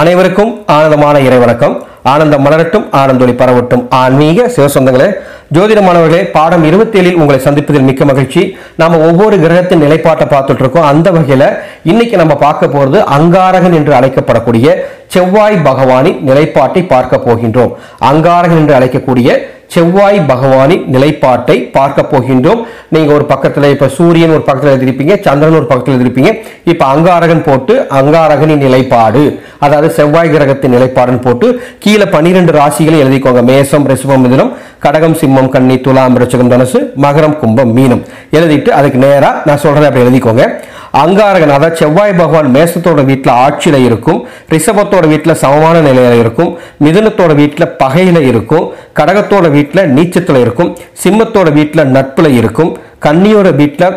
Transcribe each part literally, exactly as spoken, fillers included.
அனைவருக்கும் ஆனந்தமான இறைவணக்கம். ஆனந்தம் மலரட்டும், ஆனந்தொளி பரவட்டும். ஆன்மீக சிவசொந்தங்களே, ஜோதிட மாணவர்களே, பாடம் இருபத்தி ஏழில் உங்களை சந்திப்பதில் மிக்க மகிழ்ச்சி. நம்ம ஒவ்வொரு கிரகத்தின் நிலைப்பாட்டை பார்த்துட்டு இருக்கோம். அந்த வகையில இன்னைக்கு நம்ம பார்க்க போறது அங்காரகன் என்று அழைக்கப்படக்கூடிய செவ்வாய் பகவானின் நிலைப்பாட்டை பார்க்க போகின்றோம். அங்காரகன் என்று அழைக்கக்கூடிய செவ்வாய் பகவானின் நிலைப்பாட்டை பார்க்க போகின்றோம். நீங்க ஒரு பக்கத்துல இப்ப சூரியன் ஒரு பக்கத்துல எழுதிருப்பீங்க, சந்திரன் ஒரு பக்கத்துல எழுதிருப்பீங்க. இப்ப அங்காரகன் போட்டு அங்காரகனின் நிலைப்பாடு, அதாவது செவ்வாய் கிரகத்தின் நிலைப்பாடுன்னு போட்டு கீழே பனிரெண்டு ராசிகளை எழுதிக்கோங்க. மேசம், ரிஷபம், மிதுனம், கடகம், சிம்மம், கன்னி, துலாம், விருச்சிகம், தனுசு, மகரம், கும்பம், மீனம் எழுதிட்டு அதுக்கு நேரா நான் சொல்றதை அப்படி எழுதிக்கோங்க. அங்காரகன் அதாவது செவ்வாய் பகவான் மேசத்தோட வீட்டில் ஆட்சியில இருக்கும், ரிஷபத்தோட வீட்டில் சமமான நிலையில இருக்கும், மிதுனத்தோட வீட்டில் பகையில இருக்கும், கடகத்தோட வீட்டில் நீச்சத்துல இருக்கும், சிம்மத்தோட வீட்டில் நட்புல இருக்கும், கன்னியோட வீட்டில்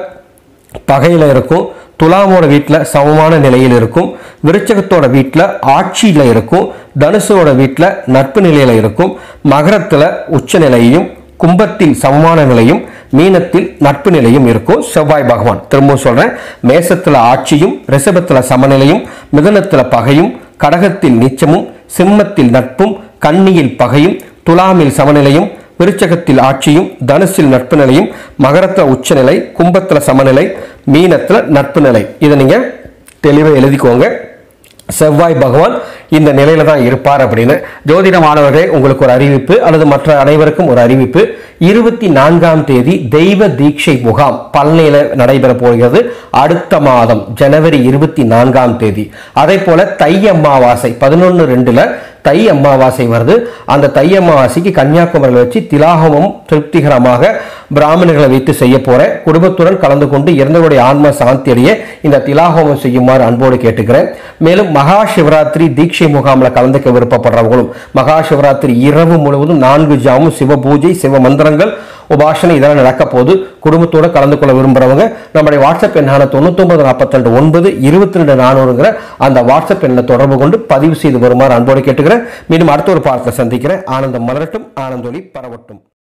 பகையில இருக்கும், துலாமோட வீட்டில் சமமான நிலையில் இருக்கும், விருச்சகத்தோட வீட்டில் ஆட்சியில இருக்கும், தனுசோட வீட்டில் நட்பு நிலையில இருக்கும், மகரத்துல உச்ச நிலையையும், கும்பத்தில் சமமான நிலையும், மீனத்தில் நட்பு நிலையும் இருக்கும் செவ்வாய் பகவான். திரும்பவும் சொல்றேன், மேசத்துல ஆட்சியும், ரிஷபத்துல சமநிலையும், மிதுனத்துல பகையும், கடகத்தில் நீச்சமும், சிம்மத்தில் நட்பும், கன்னியில் பகையும், துலாமில் சமநிலையும், விருச்சகத்தில் ஆட்சியும், தனுசில் நட்பு நிலையும், மகரத்துல உச்சநிலை, கும்பத்துல சமநிலை, மீனத்துல நட்பு நிலை. இதை நீங்க தெளிவா எழுதிக்கோங்க. செவ்வாய் பகவான் இந்த நிலையில தான் இருப்பார் அப்படின்னு. ஜோதிட மாணவர்களே, உங்களுக்கு ஒரு அறிவிப்பு அல்லது மற்ற அனைவருக்கும் ஒரு அறிவிப்பு. இருபத்தி நான்காம் தேதி தெய்வ தீட்சை முகாம் பழனியில நடைபெற போகிறது. அடுத்த மாதம் ஜனவரி இருபத்தி நான்காம் தேதி. அதே போல தை அமாவாசை பதினொன்னு ரெண்டுல தை அமாவாசை வருது. அந்த தை அமாவாசைக்கு கன்னியாகுமரியில் வச்சு திலாகமம் திருப்திகரமாக பிராமணர்களை வைத்து செய்ய போறேன். குடும்பத்துடன் கலந்து கொண்டு இறந்தவருடைய ஆன்ம சாந்தி அடைய இந்த திலாகமம் செய்யுமாறு அன்போடு கேட்டுக்கிறேன். மேலும் மகா சிவராத்திரி தீட்சை முகாமில் கலந்துக்க விருப்பப்படுறவங்களும் மகா சிவராத்திரி இரவு முழுவதும் நான்கு ஜாமும் சிவ பூஜை, சிவ மந்திரங்கள், உபாசனை இதெல்லாம் நடக்க போது குடும்பத்தோட கலந்து கொள்ள விரும்புறவங்க நம்முடைய வாட்ஸ்அப் எண்ணான தொண்ணூத்தி ஒன்பது நாற்பத்தி ரெண்டு ஒன்பது இருபத்தி ரெண்டு நானூறுங்கிற அந்த வாட்ஸ்அப் எண்ணை தொடர்பு கொண்டு பதிவு செய்து வருமாறு அன்போடு கேட்டுக்கிறேன். மீண்டும் அடுத்த ஒரு பாடத்தில் சந்திக்கிறேன். ஆனந்தம் மலரட்டும், ஆனந்தொளி பரவட்டும்.